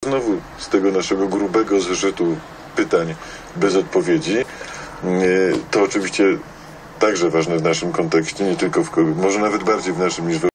Znowu z tego naszego grubego zeszytu pytań bez odpowiedzi. To oczywiście także ważne w naszym kontekście, nie tylko może nawet bardziej w naszym niż w